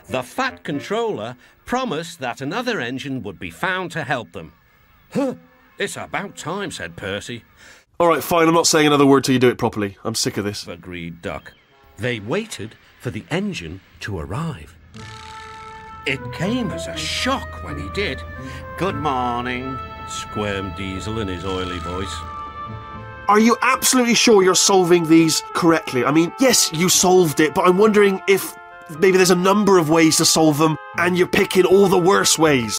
The Fat Controller promised that another engine would be found to help them. Huh, it's about time, said Percy. All right, fine, I'm not saying another word till you do it properly. I'm sick of this. Agreed Duck. They waited for the engine to arrive. It came as a shock when he did. Good morning, squirmed Diesel in his oily voice. Are you absolutely sure you're solving these correctly? I mean, yes, you solved it, but I'm wondering if maybe there's a number of ways to solve them and you're picking all the worst ways.